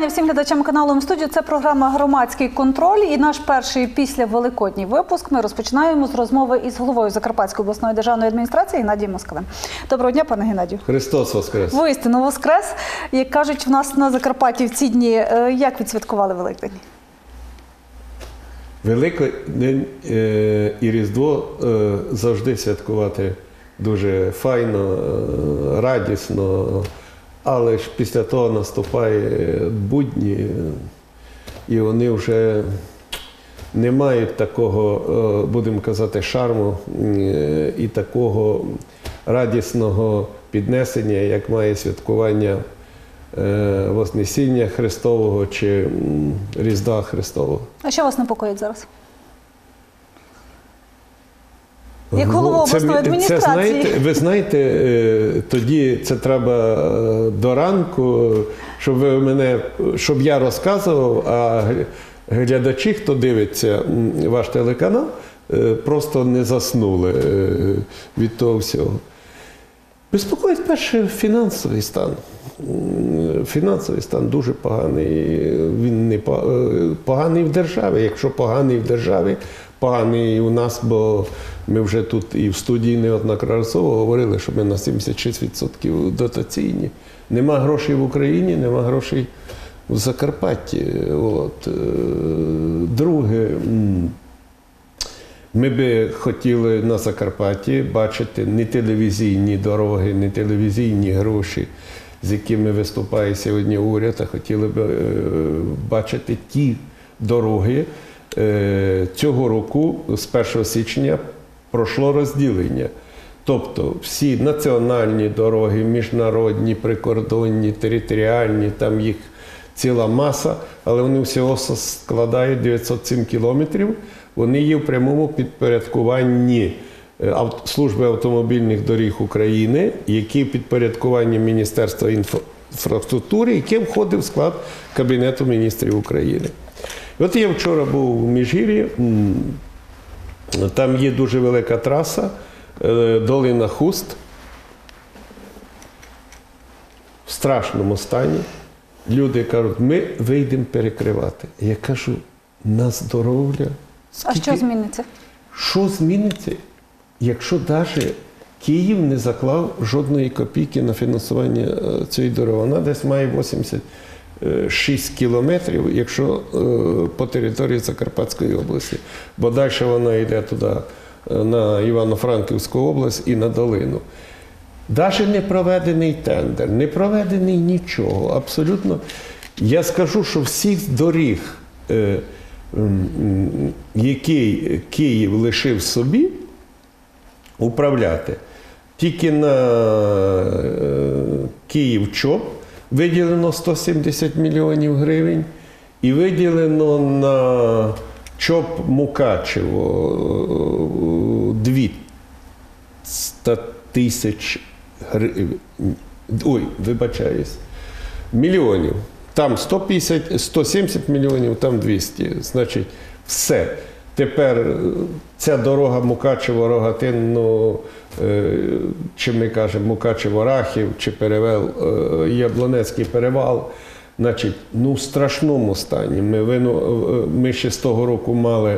вітання всім глядачам каналу М-студіо. Це програма «Громадський контроль» і наш перший післявеликодній випуск. Ми розпочинаємо з розмови із головою Закарпатської обласної державної адміністрації Геннадієм Москалем. Доброго дня, пане Геннадію. Христос Воскрес. Воістину Воскрес. Як кажуть в нас на Закарпатті в ці дні, як відсвяткували Великдень? Великдень і Різдво завжди святкувати дуже файно, радісно, але ж після того наступає будні, і вони вже не мають такого, будемо казати, шарму і такого радісного піднесення, як має святкування Вознесіння Христового чи Різдва Христового. А що вас непокоїть зараз? Як голова обласної адміністрації. Ви знаєте, тоді це треба до ранку, щоб я розказував, а глядачі, хто дивиться ваш телеканал, просто не заснули від того всього. Безпокоїть перше фінансовий стан. Фінансовий стан дуже поганий. Він не поганий в державі. Якщо поганий в державі, поганий і у нас, бо ми вже тут і в студії неодноразово говорили, що ми на 76% дотаційні. Нема грошей в Україні, нема грошей в Закарпатті. Друге, ми би хотіли на Закарпатті бачити не телевізійні дороги, не телевізійні гроші, з якими виступає сьогодні уряд, а хотіли б бачити ті дороги. Цього року, з 1 січня, пройшло розділення. Тобто всі національні дороги, міжнародні, прикордонні, територіальні, там їх ціла маса, але вони всього складають 907 кілометрів. Вони є в прямому підпорядкуванні Служби автомобільних доріг України, які в підпорядкуванні Міністерства інфраструктури, яке входить в склад Кабінету міністрів України. От я вчора був у Міжгір'ї, там є дуже велика траса, долина Хуст, в страшному стані. Люди кажуть, ми вийдемо перекривати. Я кажу, на здоров'я. А що зміниться? Що зміниться, якщо навіть Київ не заклав жодної копійки на фінансування цієї дороги? Вона десь має 86 кілометрів, якщо по території Закарпатської області. Бо далі вона йде туди, на Івано-Франківську область і на долину. Навіть не проведений тендер, не проведений нічого, абсолютно. Я скажу, що всіх доріг, які Київ лишив собі управляти, тільки на Київ-ЧОП виділено 170 мільйонів гривень і виділено на ЧОП-Мукачево 200 тисяч гривень. Ой, вибачаюсь, мільйонів. Там 170 мільйонів, там 200. Значить, все. Тепер ця дорога Мукачево-Рогатин, чи ми кажемо Мукачево-Рахів, чи перевал, Яблонецький перевал, значить, в страшному стані. Ми ще з того року мали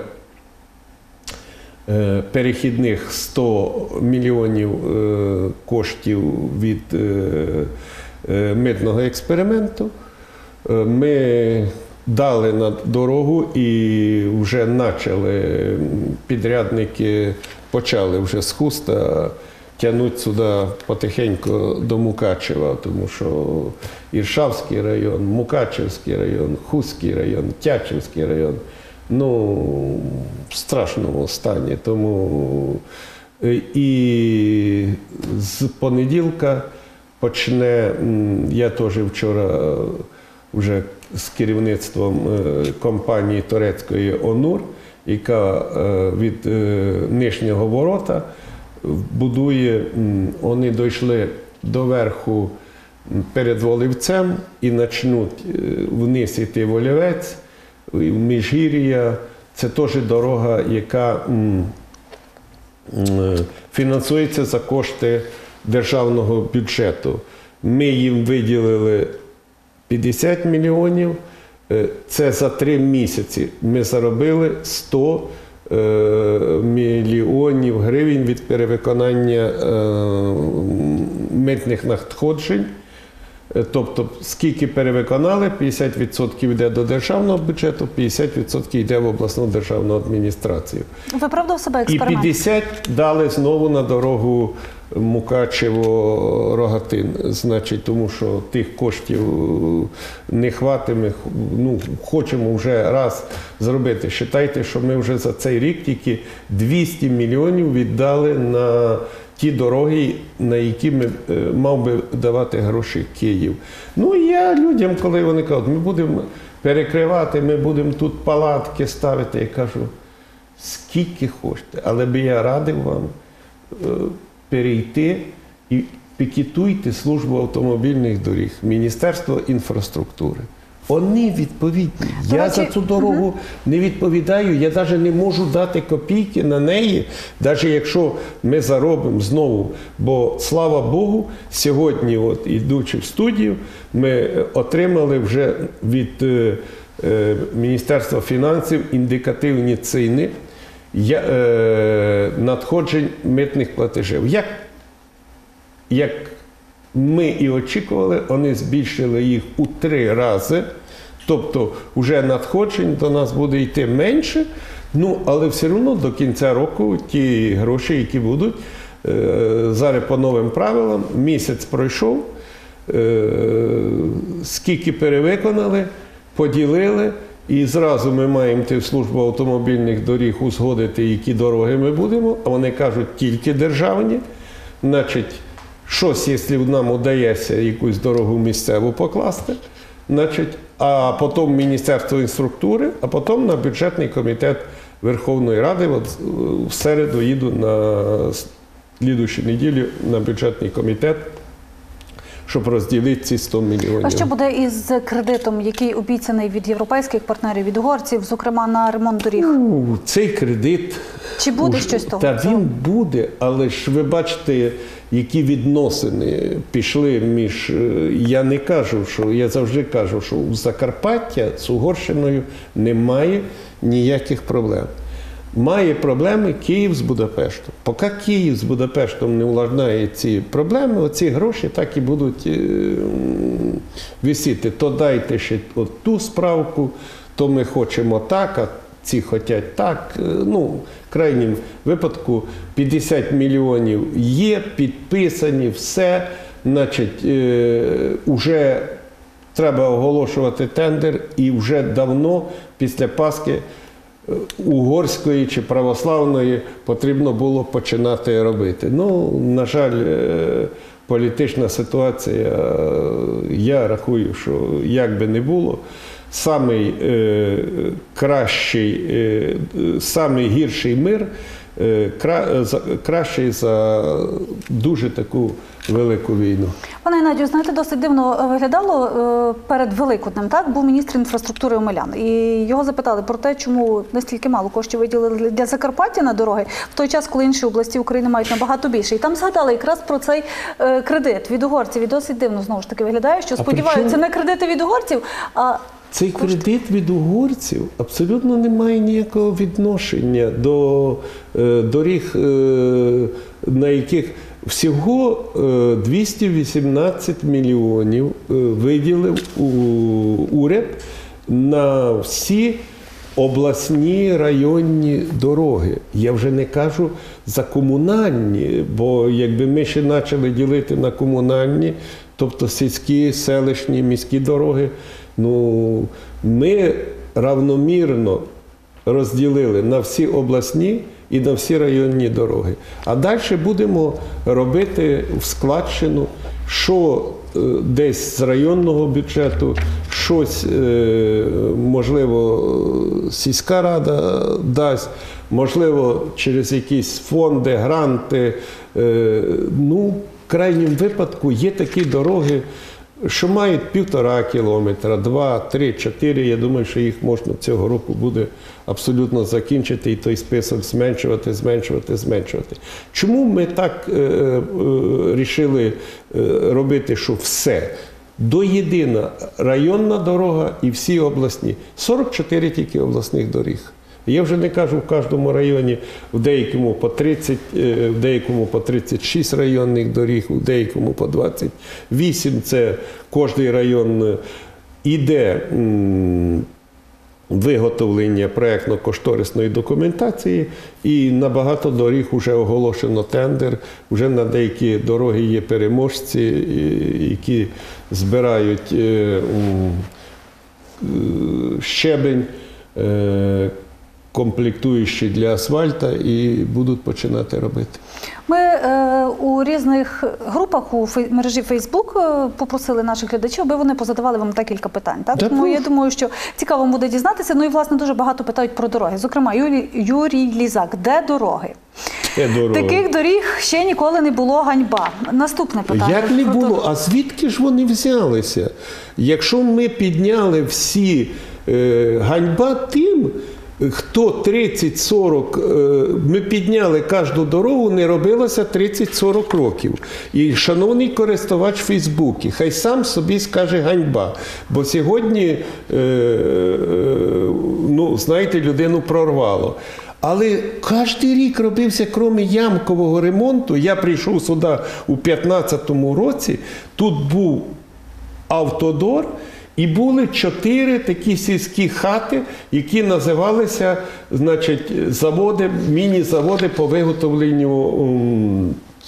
перехідних 100 мільйонів коштів від митного експерименту. Ми дали на дорогу і вже підрядники почали вже з Хуста тягнути сюди потихеньку до Мукачева, тому що Іршавський район, Мукачевський район, Хустський район, Тячівський район, в страшному стані. Тому і з понеділка почне, я теж вчора вже з керівництвом компанії турецької «Онур», яка від Нижнього Ворота будує, вони дійшли до верху перед Волівцем і почнуть вниз йти Волівець, в Міжгір'я. Це теж дорога, яка фінансується за кошти державного бюджету. Ми їм виділили 50 мільйонів. Це за 3 місяці ми заробили 100 мільйонів гривень від перевиконання митних надходжень. Тобто, скільки перевиконали, 50% йде до державного бюджету, 50% йде в обласну державну адміністрацію. Виправдав себе І експеримент. 50 дали знову на дорогу Мукачево-Рогатин. Значить, тому що тих коштів не хватиме. Ну, хочемо вже раз зробити. Считайте, що ми вже за цей рік тільки 200 мільйонів віддали на ті дороги, на які ми мав би давати гроші Київ. Ну, і я людям, коли вони кажуть, ми будемо перекривати, ми будемо тут палатки ставити, я кажу, скільки хочете, але би я радив вам перейти і пікетуйте службу автомобільних доріг, Міністерство інфраструктури. Вони відповідні. Я за цю дорогу не відповідаю, я навіть не можу дати копійки на неї, навіть якщо ми заробимо знову. Бо, слава Богу, сьогодні, от, ідучи в студію, ми отримали вже від Міністерства фінансів індикативні ціни надходжень митних платежів. Як ми і очікували, вони збільшили їх у 3 рази. Тобто вже надходжень до нас буде йти менше, ну, але все одно до кінця року ті гроші, які будуть, зараз по новим правилам, місяць пройшов, скільки перевиконали, поділили, і зразу ми маємо йти в службу автомобільних доріг узгодити, які дороги ми будемо, а вони кажуть, тільки державні. Значить, щось, якщо нам удається якусь дорогу місцеву покласти, значить, а потім Міністерство інфраструктури, а потім на бюджетний комітет Верховної Ради. От в середу їду на слідущу неділю на бюджетний комітет, щоб розділити ці 100 мільйонів. А що буде із кредитом, який обіцяний від європейських партнерів, від угорців, зокрема на ремонт доріг? Цей кредит... Чи буде щось з того? Та він буде, але ж ви бачите, які відносини пішли між... Я не кажу, що... Я завжди кажу, що у Закарпаття з Угорщиною немає ніяких проблем. Має проблеми Київ з Будапештом. Поки Київ з Будапештом не уладнає ці проблеми, оці гроші так і будуть висіти. То дайте ще от ту справку, то ми хочемо так, а ці хочуть так. Ну, в крайнім випадку 50 мільйонів є, підписані, все. Значить, уже треба оголошувати тендер і вже давно після Пасхи угорської чи православної потрібно було починати робити. Ну, на жаль, політична ситуація, я рахую, що як би не було, самий гірший мир кращий за дуже таку велику війну. Пане Геннадію, знаєте, досить дивно виглядало перед Великоднем, так? Був міністр інфраструктури Омелян. І його запитали про те, чому настільки мало коштів виділили для Закарпаття на дороги, в той час, коли інші області України мають набагато більше. І там згадали якраз про цей кредит від угорців. І досить дивно, знову ж таки, виглядає, що сподіваються не кредити від угорців, а цей кредит від угорців абсолютно не має ніякого відношення до доріг, на яких всього 218 мільйонів виділив уряд на всі обласні районні дороги. Я вже не кажу за комунальні, бо якби ми ще почали ділити на комунальні, тобто сільські, селищні, міські дороги, ну, ми равномірно розділили на всі обласні і на всі районні дороги. А далі будемо робити в складчину, що десь з районного бюджету, щось, можливо, сільська рада дасть, можливо, через якісь фонди, гранти. Ну, в крайнім випадку є такі дороги, що мають 1,5 кілометра, 2, 3, 4. Я думаю, що їх можна цього року буде абсолютно закінчити і той список зменшувати. Чому ми так рішили робити, що все? до єдина районна дорога і всі обласні. 44 тільки обласних доріг. Я вже не кажу в кожному районі, в деякому по 30, в деякому по 36 районних доріг, в деякому по 28. Це кожний район іде виготовлення проєктно-кошторисної документації, і на багато доріг вже оголошено тендер, вже на деякі дороги є переможці, які збирають щебень, комплектуючі для асфальта, і будуть починати робити. Ми у різних групах у мережі Facebook попросили наших глядачів, аби вони позадавали вам декілька питань. Так? Тому я думаю, що цікаво вам буде дізнатися. Ну і, власне, дуже багато питають про дороги. Зокрема, Юрій Лізак. Де дороги? Таких доріг ще ніколи не було, ганьба. Наступне питання. Як не було? А звідки ж вони взялися? Якщо ми підняли всі ганьба тим, хто 30-40, ми підняли кожну дорогу, не робилося 30-40 років. І шановний користувач Фейсбуку, хай сам собі скаже ганьба. Бо сьогодні, ну, знаєте, людину прорвало. Але кожен рік робився, крім ямкового ремонту. Я прийшов сюди у 2015 році, тут був автодор, і були 4 такі сільські хати, які називалися, значить, заводи, міні-заводи по виготовленню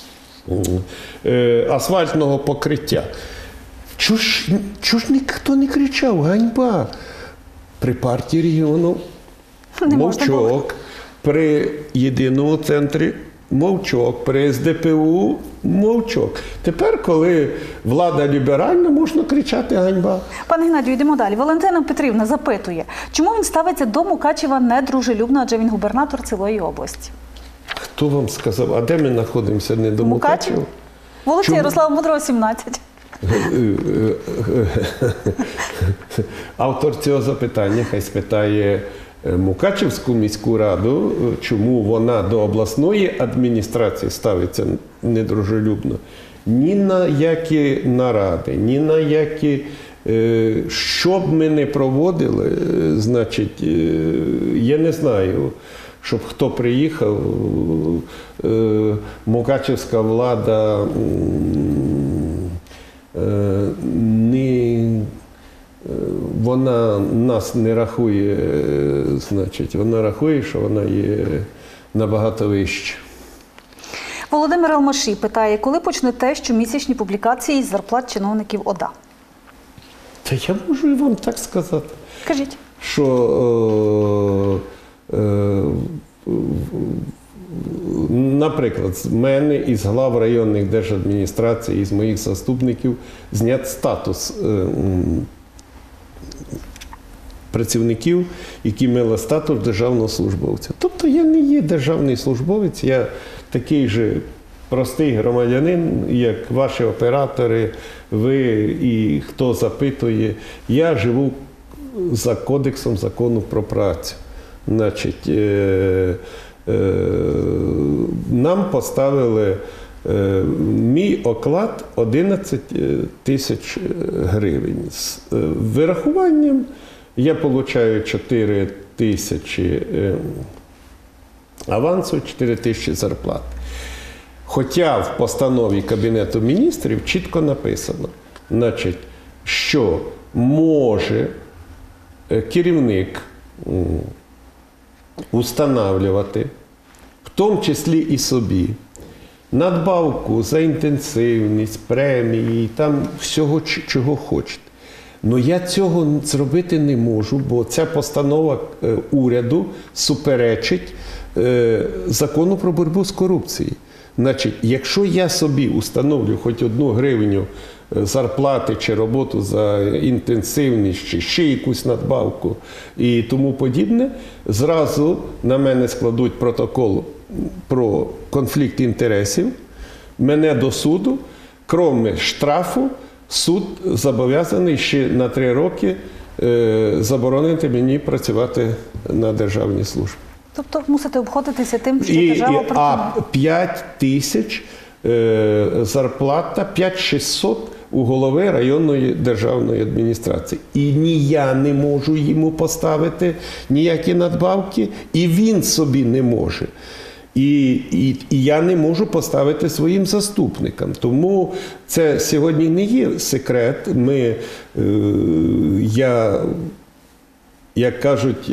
асфальтного покриття. Чого ж ніхто не кричав ганьба? При партії регіону мовчок, при єдиному центрі мовчок, при СДПУ мовчок. Тепер, коли влада ліберальна, можна кричати ганьба. Пане Геннадію, йдемо далі. Валентина Петрівна запитує, чому він ставиться до Мукачева недружелюбно, адже він губернатор цілої області? Хто вам сказав? А де ми знаходимося? Не до Мукачева? Вулиця Ярослава Мудрого, 17. Автор цього запитання хай спитає Мукачевську міську раду, чому вона до обласної адміністрації ставиться недружелюбно. Ні на які наради, ні на які, що б ми не проводили, значить, я не знаю, щоб хто приїхав, мукачевська влада вона нас не рахує, значить, вона рахує, що вона є набагато вище. Володимир Алмаші питає, коли почнете щомісячні публікації з зарплат чиновників ОДА? Та я можу і вам так сказати. Кажіть. Що, наприклад, з мене із глав районних держадміністрацій, із моїх заступників знят статус працівників, які мали статус державного службовця. Тобто я не є державний службовець, я такий же простий громадянин, як ваші оператори, ви і хто запитує. Я живу за кодексом закону про працю. Значить, нам поставили мій оклад 11 тисяч гривень. З вирахуванням я отримую 4 тисячі авансу, 4 тисячі зарплат. Хоча в постанові Кабінету міністрів чітко написано, значить, що може керівник установлювати, в тому числі і собі, надбавку за інтенсивність, премії, там всього, чого хочете. Але я цього зробити не можу, бо ця постанова уряду суперечить закону про боротьбу з корупцією. Значить, якщо я собі установлю хоч 1 гривню зарплати чи роботу за інтенсивність, чи ще якусь надбавку і тому подібне, зразу на мене складуть протокол про конфлікт інтересів, мене до суду, крім штрафу, суд зобов'язаний ще на 3 роки заборонити мені працювати на державній службі. Тобто мусите обходитися тим, що держава пропонує. А 5 тисяч зарплата, 5 600 у голови районної державної адміністрації. І ні я не можу йому поставити ніякі надбавки, і він собі не може. І я не можу поставити своїм заступникам. Тому це сьогодні не є секрет. Як кажуть,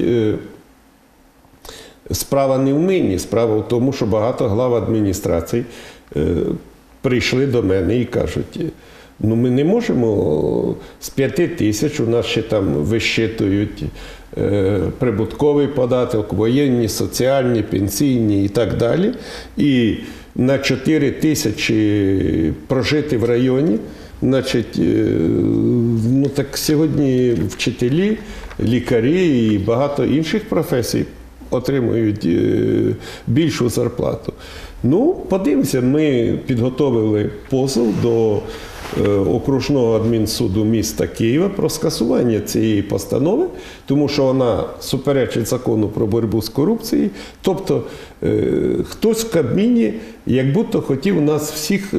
справа не в мені, справа в тому, що багато глав адміністрацій прийшли до мене і кажуть, ну ми не можемо з 5 тисяч, у нас ще там вищитують прибутковий податок, воєнні, соціальні, пенсійні і так далі. І на 4 тисячі прожити в районі, значить, ну так сьогодні вчителі, лікарі і багато інших професій отримують більшу зарплату. Ну, подивимося, ми підготовили позов до окружного адмінсуду міста Києва про скасування цієї постанови, тому що вона суперечить закону про боротьбу з корупцією. Тобто хтось в Кабміні як будто хотів нас всіх,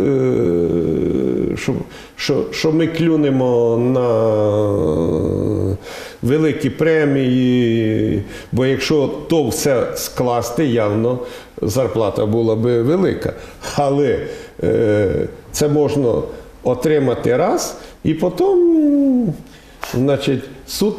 що ми клюнемо на великі премії, бо якщо то все скласти, явно зарплата була би велика. Але це можна отримати раз, і потім, значить, суд,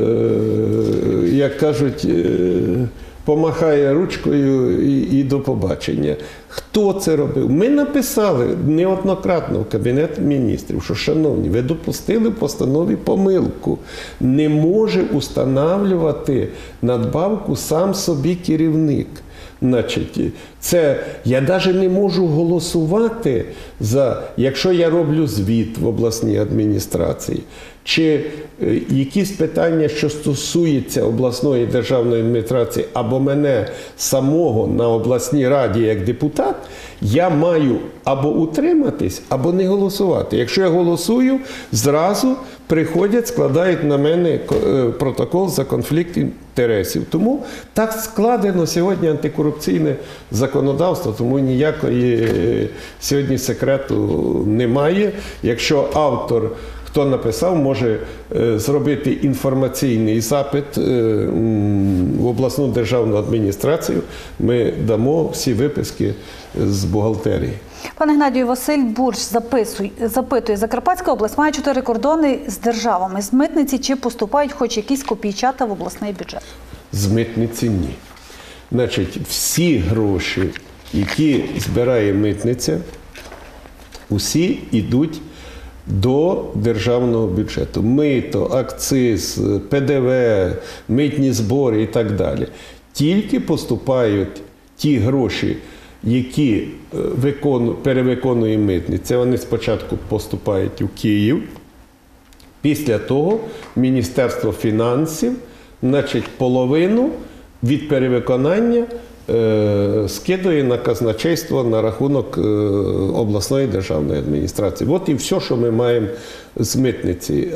як кажуть, помахає ручкою і до побачення. Хто це робив? Ми написали неоднократно в Кабінет міністрів, що, шановні, ви допустили в постанові помилку. Не може установлювати надбавку сам собі керівник. Значить, я навіть не можу голосувати за, якщо я роблю звіт в обласній адміністрації, чи якісь питання, що стосуються обласної державної адміністрації, або мене самого на обласній раді як депутат, я маю або утриматись, або не голосувати. Якщо я голосую, зразу приходять, складають на мене протокол за конфлікт інтересів. Тому так складено сьогодні антикорупційне законодавство, тому ніякої сьогодні секрету немає. Якщо автор, хто написав, може зробити інформаційний запит в обласну державну адміністрацію, ми дамо всі виписки з бухгалтерії. Пане Геннадію, Василь Бурч запитує, Закарпатська область має 4 кордони з державами. З митниці чи поступають хоч якісь копійчата в обласний бюджет? З митниці ні. Значить, всі гроші, які збирає митниця, усі йдуть до державного бюджету. Мито, акциз, ПДВ, митні збори і так далі. Тільки поступають ті гроші, які перевиконує митниця. Вони спочатку поступають у Київ. Після того Міністерство фінансів, значить, половину від перевиконання скидує на казначейство на рахунок обласної державної адміністрації. От і все, що ми маємо з митниці.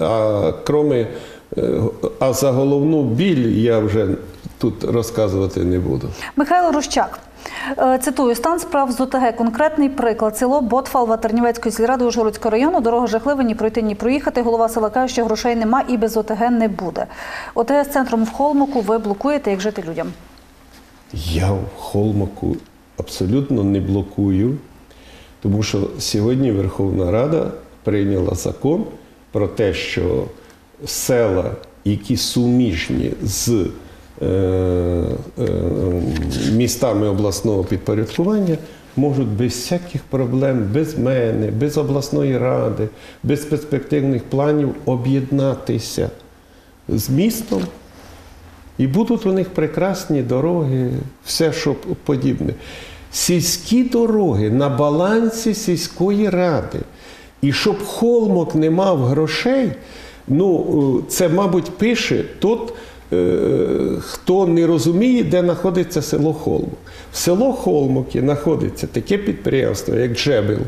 А за головну біль я вже тут розказувати не буду. Михайло Рущак. Цитую, стан справ з ОТГ. Конкретний приклад. Село Ботфалва Тернівецької сільради Ужгородського району. Дорога жахлива, ні пройти, ні проїхати. Голова села каже, що грошей нема і без ОТГ не буде. ОТГ з центром в Холмоку ви блокуєте, як жити людям? Я в Холмоку абсолютно не блокую, тому що сьогодні Верховна Рада прийняла закон про те, що села, які суміжні з містами обласного підпорядкування, можуть без всяких проблем, без мене, без обласної ради, без перспективних планів об'єднатися з містом. І будуть у них прекрасні дороги, все, що подібне. Сільські дороги на балансі сільської ради. І щоб Холмок не мав грошей, ну, це, мабуть, пише тут, хто не розуміє, де знаходиться село Холмок. В село Холмокі знаходиться таке підприємство, як Джебел,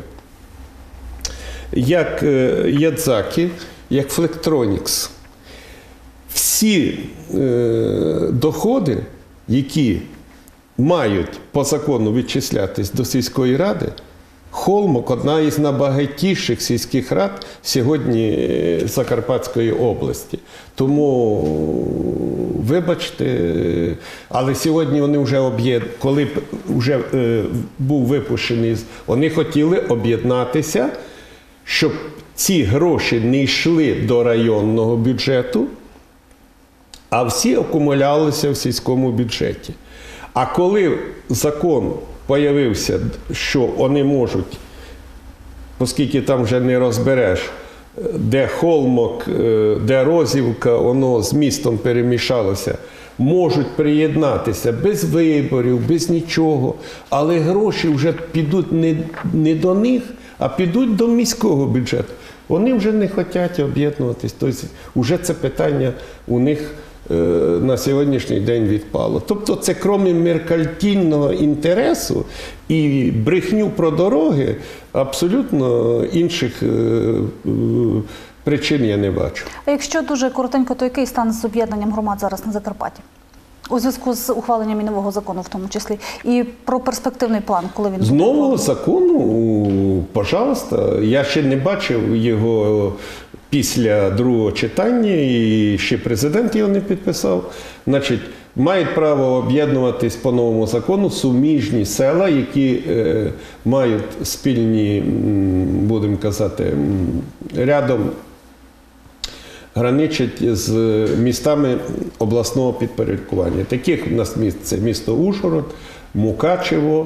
як Ядзакі, як Флектронікс. Всі доходи, які мають по закону відчислятись до сільської ради, Холмок – одна із найбагатіших сільських рад сьогодні Закарпатської області. Тому, вибачте, але сьогодні вони вже коли вже був випущений, вони хотіли об'єднатися, щоб ці гроші не йшли до районного бюджету, а всі акумулювалися в сільському бюджеті. А коли закон появився, що вони можуть, оскільки там вже не розбереш, де Холмок, де Розівка, воно з містом перемішалося, можуть приєднатися без виборів, без нічого, але гроші вже підуть не до них, а підуть до міського бюджету. Вони вже не хочуть об'єднуватись. Тобто вже це питання у них на сьогоднішній день відпало. Тобто це крім меркантильного інтересу і брехню про дороги, абсолютно інших причин я не бачу. А якщо дуже коротенько, то який стан з об'єднанням громад зараз на Закарпатті? У зв'язку з ухваленням і нового закону в тому числі. І про перспективний план, коли він буде? З нового закону, пожалуйста, я ще не бачив його після другого читання, і ще президент його не підписав. Значить, мають право об'єднуватись по новому закону суміжні села, які мають спільні, будемо казати, рядом граничать з містами обласного підпорядкування. Таких у нас міст – це місто Ужгород, Мукачево,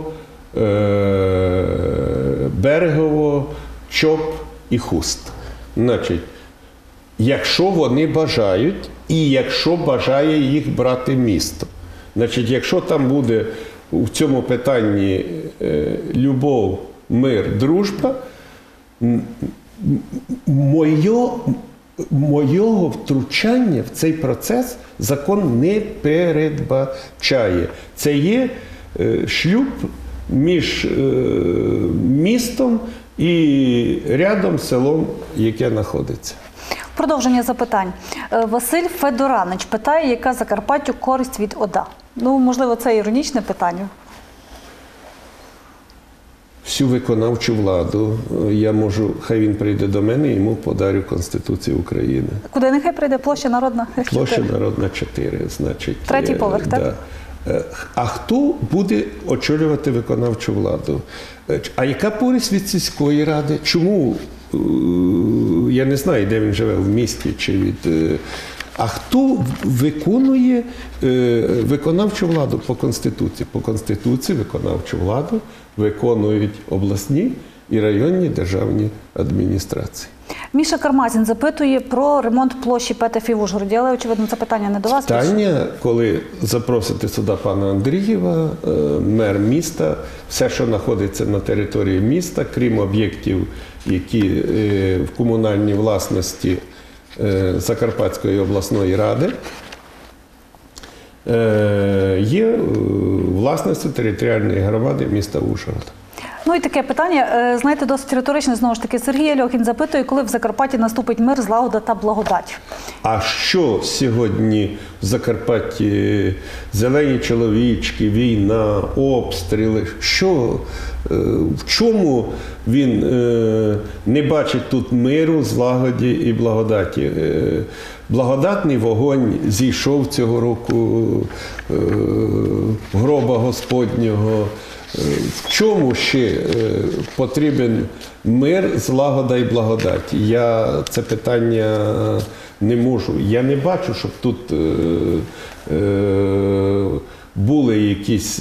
Берегово, Чоп і Хуст. Значить, якщо вони бажають, і якщо бажає їх брати місто. Значить, якщо там буде в цьому питанні любов, мир, дружба, моєго втручання в цей процес закон не передбачає. Це є шлюб між містом і рядом селом, яке знаходиться. Продовження запитань. Василь Федоранич питає, яка Закарпаттю користь від ОДА? Ну, можливо, це іронічне питання. Всю виконавчу владу я можу, хай він прийде до мене, йому подарю Конституцію України. Куди нехай прийде? Площа Народна? Площа Народна 4, значить. Третій поверх, так? Да. А хто буде очолювати виконавчу владу? А яка користь від сільської ради? Чому? Я не знаю, де він живе, в місті чи від... А хто виконує виконавчу владу по Конституції? По Конституції виконавчу владу виконують обласні і районні державні адміністрації. Міша Кармазін запитує про ремонт площі ПТФ в Ужгороді, але, очевидно, це питання не до вас. Питання, коли запросите сюди пана Андрієва, мер міста, все, що знаходиться на території міста, крім об'єктів, які в комунальній власності Закарпатської обласної ради, є власністю територіальної громади міста Ужгорода. Ну і таке питання, знаєте, досить риторичне, знову ж таки, Сергій Альохін запитує, коли в Закарпатті наступить мир, злагода та благодать. А що сьогодні в Закарпатті? Зелені чоловічки, війна, обстріли. Що? В чому він не бачить тут миру, злагоді і благодаті? Благодатний вогонь зійшов цього року гроба Господнього. В чому ще потрібен мир, злагода і благодать? Я це питання не можу. Я не бачу, щоб тут були якісь...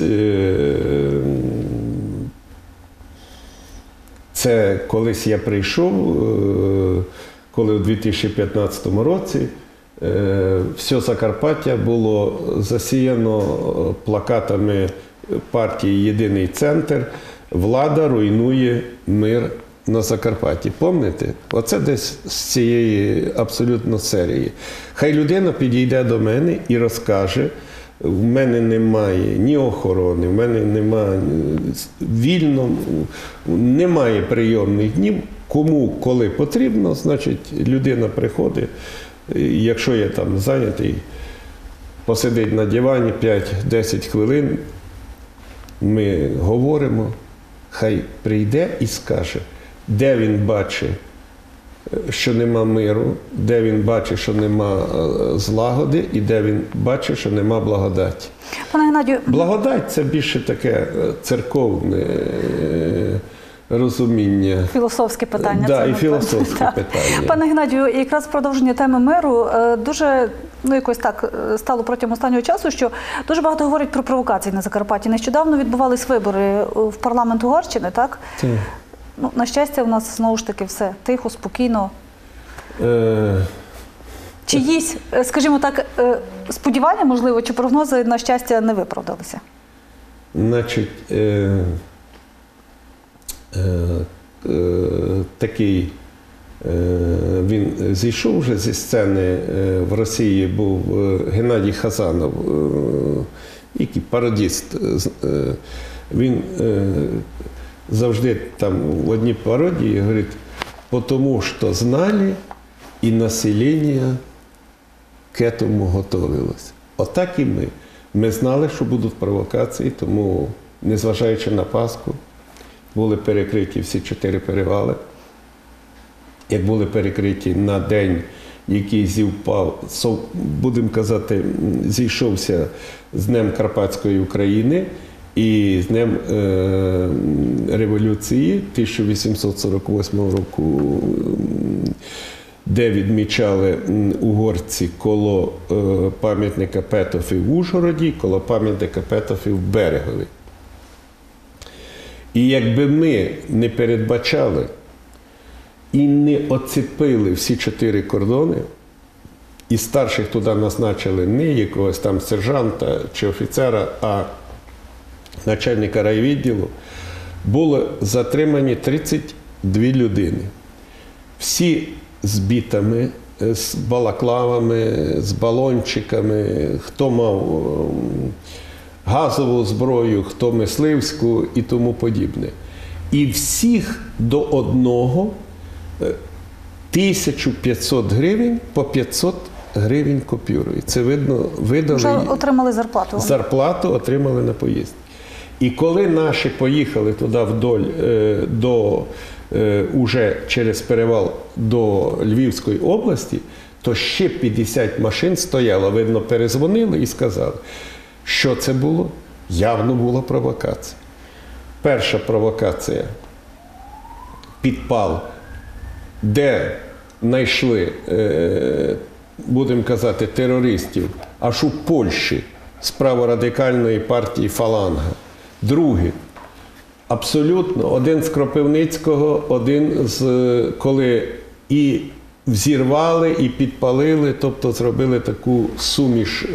Це колись я прийшов, коли у 2015 році все Закарпаття було засіяно плакатами партії «Єдиний центр», влада руйнує мир на Закарпатті. Пам'ятаєте? Оце десь з цієї абсолютно серії. Хай людина підійде до мене і розкаже, в мене немає ні охорони, в мене немає вільно, немає прийомних днів. Кому, коли потрібно, значить людина приходить, якщо я там зайнятий, посидить на дивані 5-10 хвилин, ми говоримо, хай прийде і скаже, де він бачить, що нема миру, де він бачить, що нема злагоди, і де він бачить, що нема благодаті. Пане Геннадію, Благодать – це більше таке церковне розуміння. філософське питання. Да, це, і напевно. філософське Так. питання. Пане Геннадію, якраз в продовження теми миру дуже, якось так стало протягом останнього часу, що дуже багато говорять про провокації на Закарпатті. Нещодавно відбувались вибори в парламент Угорщини, так? Так. Ну, на щастя, у нас знову ж таки все тихо, спокійно. Чиїсь, скажімо так, сподівання, можливо, чи прогнози, на щастя, не виправдалися? Значить, такий, він зійшов вже зі сцени, в Росії був Геннадій Хазанов, який пародіст. Він завжди там в одній пародії говорить, «Потому що знали, і населення к этому готовилось». Отак і ми. Ми знали, що будуть провокації, тому, незважаючи на Пасху, були перекриті всі 4 перевали. Як були перекриті на день, який зівпав, будемо казати, зійшовся з Днем Карпатської України і з Днем Революції 1848 року, де відмічали угорці коло пам'ятника Петофі в Ужгороді, коло пам'ятника Петофі в Берегові. І якби ми не передбачали і не оцепили всі 4 кордони, і старших туди назначили не якогось там сержанта чи офіцера, а начальника райвідділу, були затримані 32 людини. Всі з бітами, з балаклавами, з балончиками, хто мав газову зброю, хто мисливську і тому подібне. І всіх до одного 1500 гривень по 500 гривень купюрою. Це видно, видали. Вже отримали зарплату. Зарплату отримали на поїздки. І коли наші поїхали туди вдоль уже через перевал до Львівської області, то ще 50 машин стояло. Видно, перезвонили і сказали, що це було. Явно була провокація. Перша провокація – підпал, де знайшли, будемо казати, терористів, аж у Польщі з праворадикальної партії «Фаланга». Друге – абсолютно один з Кропивницького, один з, коли і взірвали, і підпалили, тобто зробили таку суміш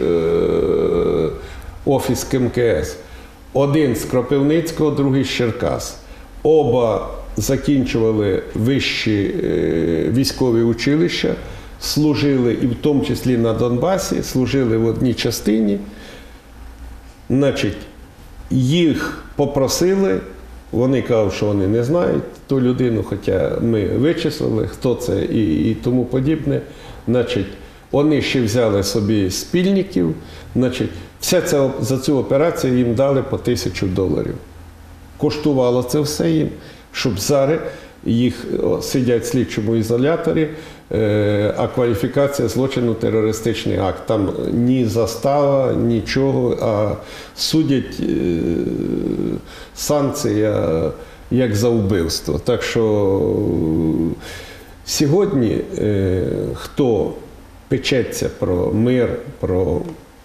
офіс КМКС. Один з Кропивницького, другий з Черкас. Оба закінчували вищі військові училища, служили і в тому числі на Донбасі, служили в одній частині. Значить, їх попросили, вони кажуть, що вони не знають ту людину, хоча ми вичислили, хто це і тому подібне. Значить, вони ще взяли собі спільників, значить, за цю операцію їм дали по $1000. Коштувало це все їм, щоб зараз їх сидять в слідчому ізоляторі, а кваліфікація злочину терористичний акт. Там ні застава, нічого, а судять санкція як за вбивство. Так що сьогодні хто печеться про мир, про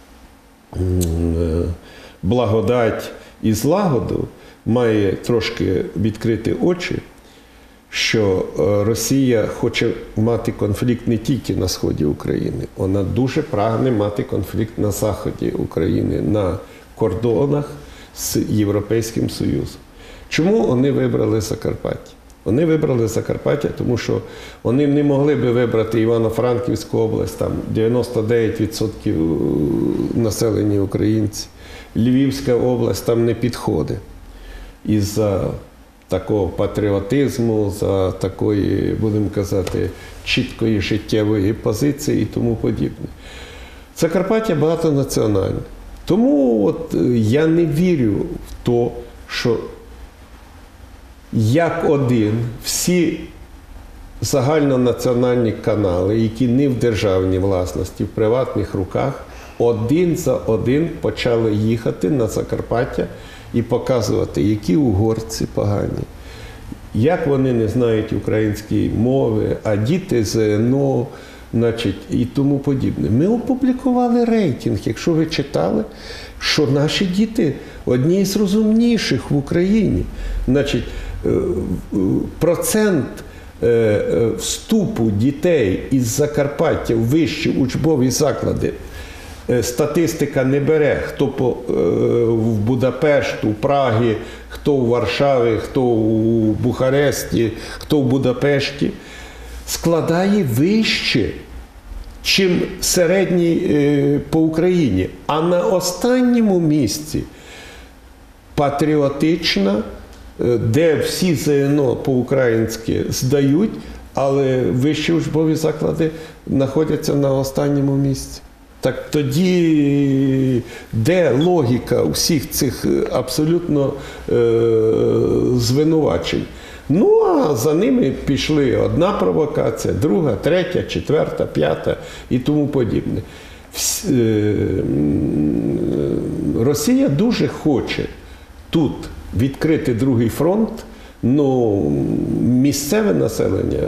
благодать і злагоду, має трошки відкрити очі, що Росія хоче мати конфлікт не тільки на сході України, вона дуже прагне мати конфлікт на заході України, на кордонах з Європейським Союзом. Чому вони вибрали Закарпаття? Вони вибрали Закарпаття, тому що вони не могли би вибрати Івано-Франківську область, там 99% населення українці. Львівська область там не підходить. Із-за такого патріотизму, за такої, будемо казати, чіткої життєвої позиції і тому подібне. Закарпаття багатонаціональне. Тому от я не вірю в те, що як один всі загальнонаціональні канали, які не в державній власності, в приватних руках, один за один почали їхати на Закарпаття і показувати, які угорці погані, як вони не знають української мови, а діти ЗНО, значить, і тому подібне. Ми опублікували рейтинг, якщо ви читали, що наші діти одні з розумніших в Україні. Значить, процент вступу дітей із Закарпаття в вищі учбові заклади статистика не бере, хто в Будапешт, у Прагі, хто в Варшаві, хто у Бухаресті, хто в Будапешті, складає вище, чим середній по Україні. А на останньому місці патріотична, де всі ЗНО по-українськи здають, але вищі учбові заклади знаходяться на останньому місці. Так тоді де логіка усіх цих абсолютно звинувачень? Ну, а за ними пішли одна провокація, друга, третя, четверта, п'ята і тому подібне. Росія дуже хоче тут відкрити другий фронт, але місцеве населення,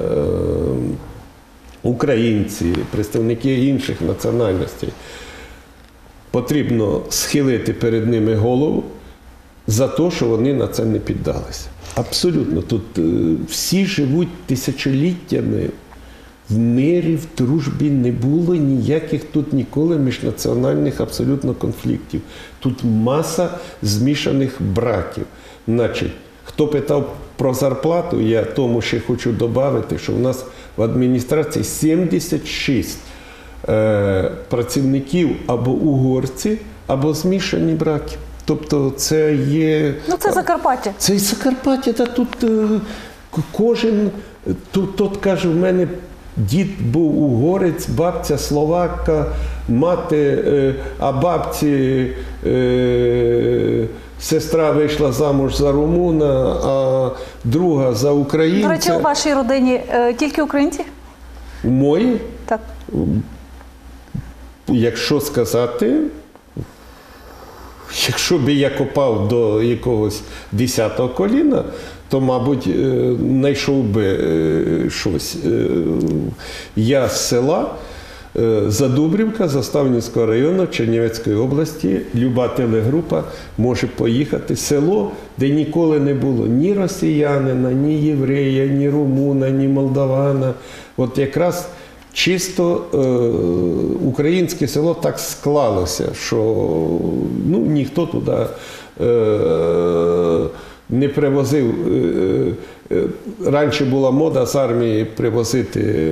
українці, представники інших національностей, потрібно схилити перед ними голову за те, що вони на це не піддалися. Абсолютно. Тут всі живуть тисячоліттями в мирі, в дружбі, не було ніяких тут ніколи міжнаціональних абсолютно конфліктів. Тут маса змішаних браків. Значить, хто питав про зарплату, я тому ще хочу додати, що в нас в адміністрації 76 працівників або угорці, або змішані браки. Тобто це є... Ну, це Закарпаття. Це і Закарпаття, та тут кожен, тут каже, в мене дід був угорець, бабця словакка, мати, а бабці сестра вийшла замуж за румуна, а друга за українця. До речі, у вашій родині тільки українці? У моїй? Так. Якщо сказати, якщо б я копав до якогось 10-го коліна, то, мабуть, знайшов би щось. Я з села Задубрівка, Заставнівського району Чернівецької області, люба телегрупа може поїхати. Село, де ніколи не було ні росіянина, ні єврея, ні румуна, ні молдавана. От якраз чисто українське село так склалося, що ніхто туди не привозив. Раніше була мода з армії привозити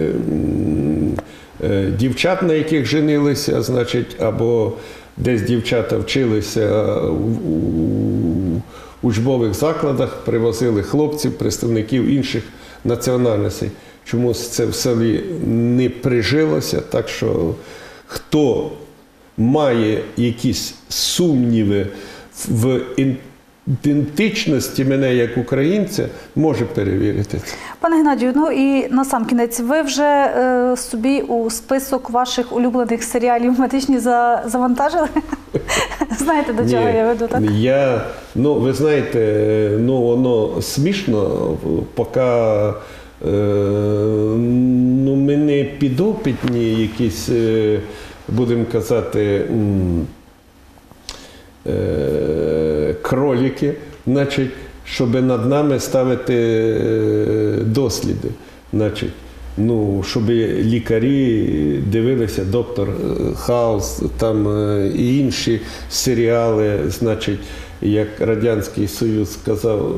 дівчат, на яких женилися, значить, або десь дівчата вчилися у учбових закладах, привозили хлопців, представників інших національностей. Чомусь це в селі не прижилося, так що хто має якісь сумніви в ідентичності мене як українця, може перевірити це. Пане Геннадію, ну і насамкінець, ви вже собі у список ваших улюблених серіалів медичні завантажили? Знаєте, до чого я веду, так? Ви знаєте, воно смішно, поки ми не підопитні якісь, будемо казати, кролики, значить, щоб над нами ставити досліди. Значить, щоб лікарі дивилися «Доктор Хаус», там і інші серіали, значить, як Радянський Союз сказав,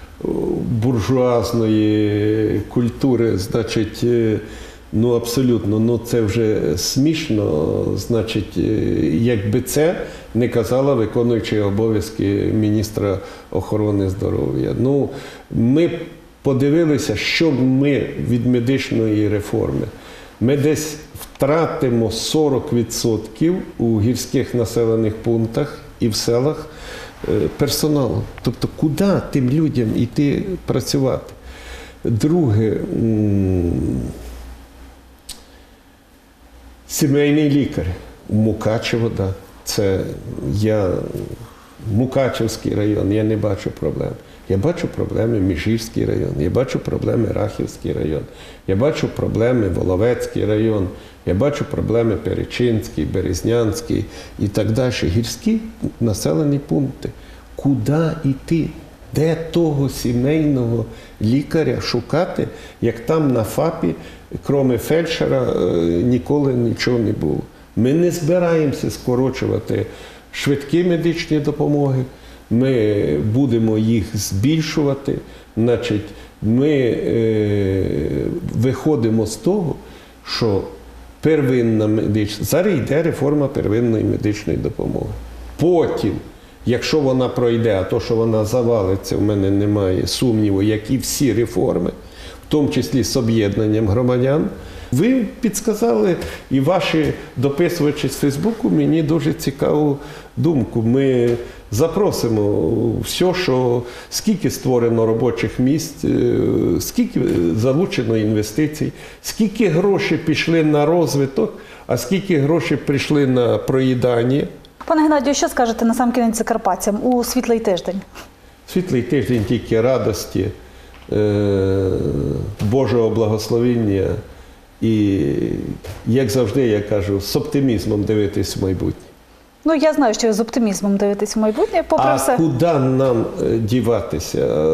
буржуазної культури, значить, абсолютно, це вже смішно, значить, якби це не казала виконуючий обов'язки міністра охорони здоров'я. Ми подивилися, що ми від медичної реформи. Ми десь втратимо 40% у гірських населених пунктах і в селах, персоналу. Тобто, куди тим людям йти працювати? Друге, сімейний лікар у Мукачево, да. Це Мукачевський район, я не бачу проблем. Я бачу проблеми Міжгірський район, я бачу проблеми Рахівський район, я бачу проблеми Воловецький район, я бачу проблеми Перечинський, Березнянський і так далі. Гірські населені пункти. Куди йти? Де того сімейного лікаря шукати, як там на ФАПі, крім фельдшера, ніколи нічого не було. Ми не збираємося скорочувати швидкі медичні допомоги, ми будемо їх збільшувати. Значить, ми виходимо з того, що первинна медична, зараз йде реформа первинної медичної допомоги. Потім, якщо вона пройде, а то, що вона завалиться, в мене немає сумніву, як і всі реформи, в тому числі з об'єднанням громадян, ви підсказали, і ваші дописувачі з Фейсбуку, мені дуже цікаву думку. Ми запросимо все, що скільки створено робочих місць, скільки залучено інвестицій, скільки грошей пішли на розвиток, а скільки грошей прийшли на проїдання. Пане Геннадію, що скажете на сам кінець закарпатцям у світлий тиждень? Світлий тиждень тільки радості, Божого благословення і, як завжди, я кажу, з оптимізмом дивитись в майбутнє. Ну, я знаю, що ви з оптимізмом дивитесь в майбутнє, попри все. А куди нам діватися?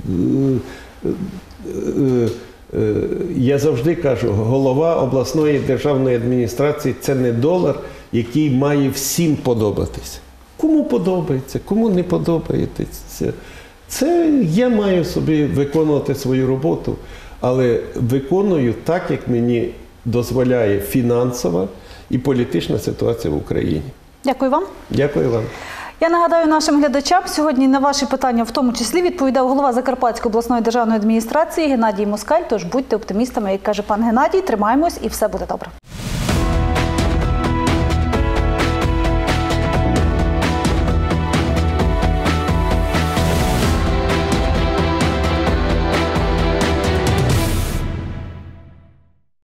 Я завжди кажу, голова обласної державної адміністрації – це не долар, який має всім подобатися. Кому подобається, кому не подобається. Це я маю собі виконувати свою роботу, але виконую так, як мені дозволяє фінансова і політична ситуація в Україні. Дякую вам. Дякую вам. Я нагадаю нашим глядачам, сьогодні на ваші питання в тому числі відповідав голова Закарпатської обласної державної адміністрації Геннадій Москаль. Тож будьте оптимістами, як каже пан Геннадій, тримаємось і все буде добре.